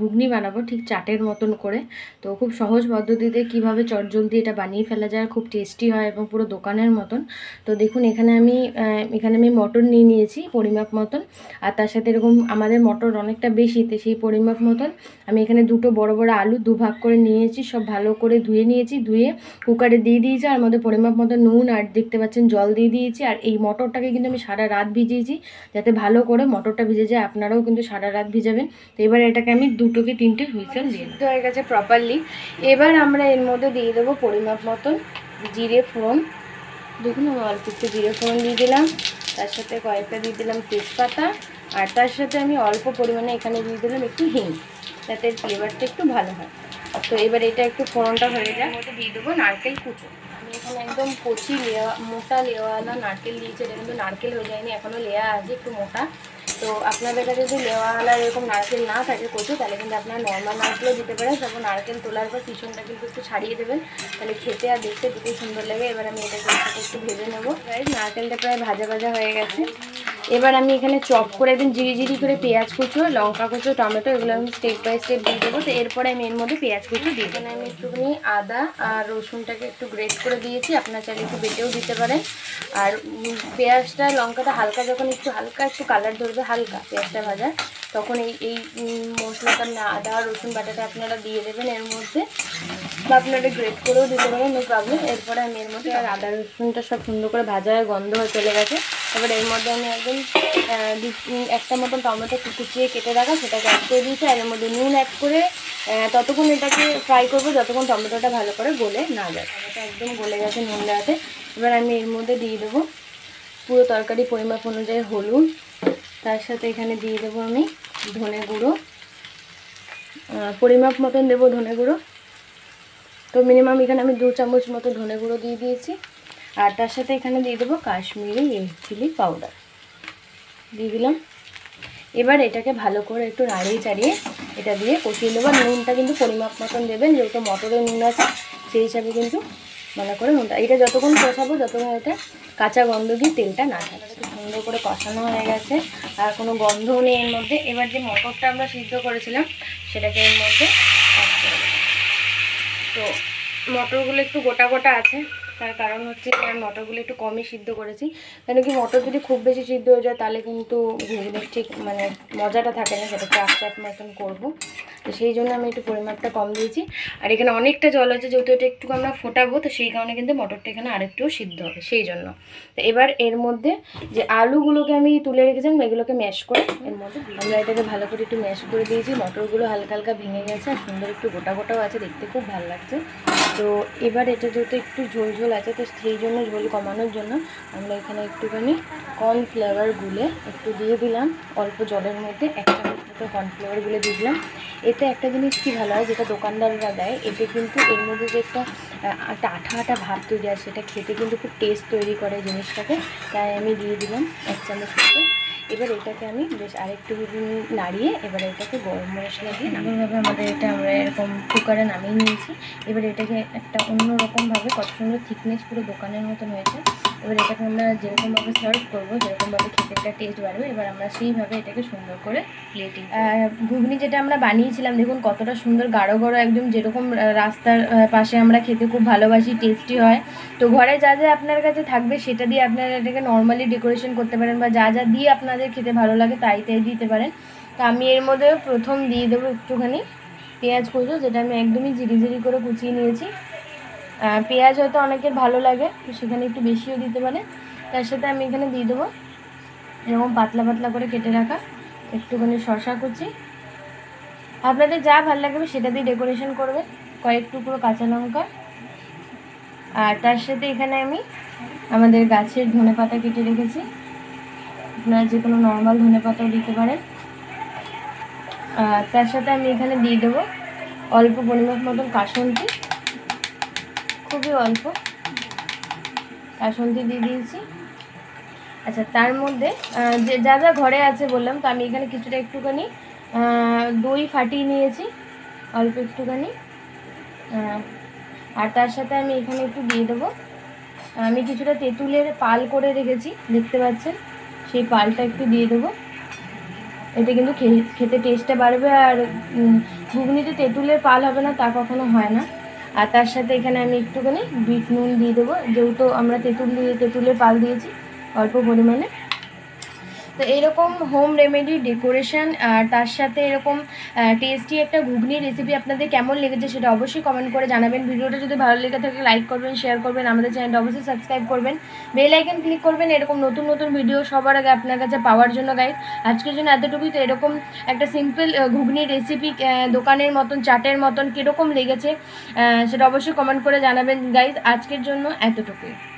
ঘুগনি বানাবো ঠিক চাটের মতন করে। তো খুব সহজ পদ্ধতিতে কিভাবে চটজলদি এটা বানিয়ে ফেলা যায়, খুব টেস্টি হয় এবং পুরো দোকানের মতন। তো দেখুন এখানে আমি মটর নিয়ে নিয়েছি পরিমাপ মতন, আর তার সাথে এরকম আমাদের মটর অনেকটা বেশি, তো সেই পরিমাপ মতন আমি এখানে দুটো বড় বড় আলু দুভাগ করে নিয়েছি, সব ভালো করে ধুয়ে নিয়েছি, ধুয়ে কুকারে দিয়ে দিয়েছি, আর মধ্যে পরিমাপ মতো নুন আর দেখতে পাচ্ছেন জল দিয়ে দিয়েছি। আর এই মটরটাকে কিন্তু আমি সারা রাত ভিজিয়েছি যাতে ভালো করে মটরটা ভিজে যায়, আপনারাও কিন্তু সারা রাত ভিজাবেন। তো এবার এটাকে আমি 2 থেকে 3টে হুইসেল দিয়ে দিতে হয়ে গেছে প্রপারলি। এবার আমরা এর মধ্যে দিয়ে দেবো পরিমাপ মতন জিরে ফোড়ন। দেখুন আমি অল্প একটু জিরে ফোড়ন দিয়ে দিলাম, তার সাথে কয়েকটা দিয়ে দিলাম তেজপাতা, আর তার সাথে আমি অল্প পরিমাণে এখানে দিয়ে দিলাম একটু হিং, যাতে ফ্লেভারটা একটু ভালো হয়। তো এবার এটা একটু ফোড়নটা হয়ে যায়, মধ্যে দিয়ে দেবো নারকেল কুচো। আমি এখানে একদম কচি মোটা লেওয়ালা নারকেল দিয়েছি, এটা কিন্তু নারকেল হয়ে যায়নি, এখনও লেয়া আছে একটু মোটা। তো আপনাদের কাছে যদি লেওয়ালা এরকম নারকেল না থাকে কচু, তাহলে কিন্তু আপনারা নর্মাল নারকেলও দিতে পারেন। তারপর নারকেল তোলার পর পিছনটা কিন্তু একটু ছাড়িয়ে দেবেন, তাহলে খেতে আর দেখতে দুটোই সুন্দর লাগে। এবার আমি এটাকে একটু ভেজে নেবো। নারকেলটা প্রায় ভাজা ভাজা হয়ে গেছে। এবার আমি এখানে চপ করে একদম জিরি করে পেঁয়াজ কুচো, লঙ্কা কুচো, টমেটো এগুলো আমি স্টেপ বাই স্টেপ দিয়ে দেবো। তো এরপরে আমি এর মধ্যে পেঁয়াজ কুচো দিয়ে দেবো। আমি একটুখানি আদা আর রসুনটাকে একটু গ্রেট করে দিয়েছি, আপনারা চাইলে একটু বেটেও দিতে পারেন। আর পেঁয়াজটা লঙ্কাটা হালকা যখন একটু কালার ধরবে, হালকা পেঁয়াজটা ভাজা, তখন এই মশলাটা আদা রসুন বাটাটা আপনারা দিয়ে দেবেন এর মধ্যে, বা আপনারা গ্রেট করেও দিতে পারেন, নো প্রবলেম। এরপরে আমি এর মধ্যে আর আদা রসুনটা সব সুন্দর করে ভাজা হয়ে গন্ধ হয়ে চলে গেছে। এবার এর মধ্যে আমি একদম একটা মতন টমেটো কুচিয়ে কেটে রাখা সেটাকে অ্যাড করে দিয়েছি, আর এর মধ্যে নুন অ্যাড করে ততক্ষণ এটাকে ফ্রাই করবো যতক্ষণ টমেটোটা ভালো করে গলে না যায়। টমেটো একদম গলে গেছে নুন দেওয়াতে। এবার আমি এর মধ্যে দিয়ে দেবো পুরো তরকারি পরিমাপ অনুযায়ী হলুদ, তার সাথে এখানে দিয়ে দেবো আমি ধনে গুঁড়ো, পরিমাপ মতন দেবো ধনে গুঁড়ো। তো মিনিমাম এখানে আমি 2 চামচ মতো ধনে গুঁড়ো দিয়ে দিয়েছি, আর তার সাথে এখানে দিয়ে দেবো কাশ্মীরি রেড চিলি পাউডার দিয়ে দিলাম। এবার এটাকে ভালো করে একটু নাড়িয়ে চাড়িয়ে এটা দিয়ে কষিয়ে নেবো। নুনটা কিন্তু পরিমাপ মতন দেবেন, যেহেতু মটরে নুন আছে সেই হিসাবে কিন্তু ভালো করে নুনটা, এটা যতক্ষণ কষাবো যতক্ষণ এটা কাঁচা গন্ধ দিয়ে তেলটা না থাকে। খুব সুন্দর করে কষানো হয়ে গেছে, আর কোনো গন্ধও নেই এর মধ্যে। এবার যে মটরটা আমরা সিদ্ধ করেছিলাম সেটাকে এর মধ্যে অ্যাড করে দেবো। তো মটরগুলো একটু গোটা গোটা আছে, তার কারণ হচ্ছে আমি মটরগুলো একটু কমই সিদ্ধ করেছি, কেন কি মটর যদি খুব বেশি সিদ্ধ হয়ে যায় তাহলে কিন্তু ঘুগনির ঠিক মানে মজাটা থাকে না, সেটা চাপ চাপ মতন করবো। তো সেই জন্য আমি একটু পরিমাপটা কম দিয়েছি। আর এখানে অনেকটা জল আছে, যেহেতু এটা একটু আমরা ফোটাবো, তো সেই কারণে কিন্তু মটরটা এখানে আরেকটু সিদ্ধ হবে সেই জন্য। তো এবার এর মধ্যে যে আলুগুলোকে আমি তুলে রেখেছিলাম এগুলোকে ম্যাশ করে এর মধ্যে আমরা এটাকে ভালো করে একটু ম্যাশ করে দিয়েছি। মটরগুলো হালকা হালকা ভেঙে গেছে আর সুন্দর একটু গোটা গোটাও আছে, দেখতে খুব ভালো লাগছে। তো এবার এটা যেহেতু একটু ঝোল ঝোল আছে, তো সেই জন্য ঝোল কমানোর জন্য আমরা এখানে একটুখানি কর্নফ্লেভার গুলে একটু দিয়ে দিলাম অল্প জলের মধ্যে, 1 চামচ মতো কর্নফ্লেভার গুলে দিয়ে দিলাম। এতে একটা জিনিস কি ভালো হয়, যেটা দোকানদাররা দেয়, এতে কিন্তু এর মধ্যে যে একটা আঠা আঠা ভাব তৈরি হয়, সেটা খেতে কিন্তু খুব টেস্ট তৈরি করে জিনিসটাকে। তাই আমি দিয়ে দিলাম 1 চামচ মতো। এবার এটাকে আমি বেশ আরেকটু নাড়িয়ে এবার এটাকে গরম মশলা দিয়ে এমনভাবে আমরা এরকম কুকারে নামিয়ে নিয়েছি। এবার এটাকে একটা অন্যরকমভাবে কত সুন্দর থিকনেস পুরো দোকানের মতন হয়েছে। এবার এটাকে আমরা যেরকমভাবে সার্ভ করবো, যেরকমভাবে খেতে একটা টেস্ট বাড়বে, এবার আমরা সেইভাবে এটাকে সুন্দর করে প্লেটিং। ঘুগনি যেটা আমরা বানিয়েছিলাম দেখুন কতটা সুন্দর গাঢ় গাঢ়, একদম যেরকম রাস্তার পাশে আমরা খেতে খুব ভালোবাসি, টেস্টি হয়। তো ঘরে যা যা আপনার কাছে থাকবে সেটা দিয়ে আপনারা এটাকে নর্মালি ডেকোরেশন করতে পারেন, বা যা যা দিয়ে আপনাদের খেতে ভালো লাগে তাই দিতে পারেন। তো আমি এর মধ্যে প্রথম দিয়ে দেবো একটুখানি পেঁয়াজ কুচো, যেটা আমি একদমই জিরি করে কুচিয়ে নিয়েছি। পেঁয়াজ হয়তো অনেকের ভালো লাগে, তো সেখানে একটু বেশিও দিতে পারে। তার সাথে আমি এখানে দিয়ে দেবো এরকম পাতলা পাতলা করে কেটে রাখা একটুখানি শসা কুচি, আপনাদের যা ভালো লাগবে সেটা দিয়ে ডেকোরেশন করবে, কয়েক টুকরো কাঁচা লঙ্কা, আর তার সাথে এখানে আমি আমাদের গাছের ধনেপাতা কেটে রেখেছি, আপনারা যে কোনো নর্মাল ধনেপাতাও দিতে পারেন। তার সাথে আমি এখানে দিয়ে দেবো অল্প পরিমাপ মতন কাসুন্দি, খুবই অল্প কাসুন্দি দিয়ে দিয়েছি। আচ্ছা, তার মধ্যে যে যা যা ঘরে আছে বললাম, তো আমি এখানে কিছুটা একটুখানি দই ফাটিয়ে নিয়েছি অল্প একটুখানি, আর তার সাথে আমি এখানে একটু দিয়ে দেবো, আমি কিছুটা তেঁতুলের পাল করে রেখেছি দেখতে পাচ্ছেন, সেই পালটা একটু দিয়ে দেবো। এতে কিন্তু খেতে টেস্টটা বাড়বে। আর ঘুগনিতে তেঁতুলের পাল হবে না তা কখনো হয় না। আর তার সাথে এখানে আমি একটুখানি বিট নুন দিয়ে দেবো, যেহেতু আমরা তেঁতুলের পাল দিয়েছি অল্প পরিমাণে। তো এরকম হোম রেমেডি ডেকোরেশন আর তার সাথে এরকম টেস্টি একটা ঘুগনি রেসিপি আপনাদের কেমন লেগেছে সেটা অবশ্যই কমেন্ট করে জানাবেন। ভিডিওটা যদি ভালো লেগে থাকে লাইক করবেন, শেয়ার করবেন, আমাদের চ্যানেলটা অবশ্যই সাবস্ক্রাইব করবেন, বেল আইকন ক্লিক করবেন এরকম নতুন নতুন ভিডিও সবার আগে আপনার কাছে পাওয়ার জন্য। গাইস আজকের জন্য এতটুকুই। তো এরকম একটা সিম্পল ঘুগনি রেসিপি দোকানের মতন চাটের মতন কীরকম লেগেছে সেটা অবশ্যই কমেন্ট করে জানাবেন গাইস। আজকের জন্য এতটুকুই।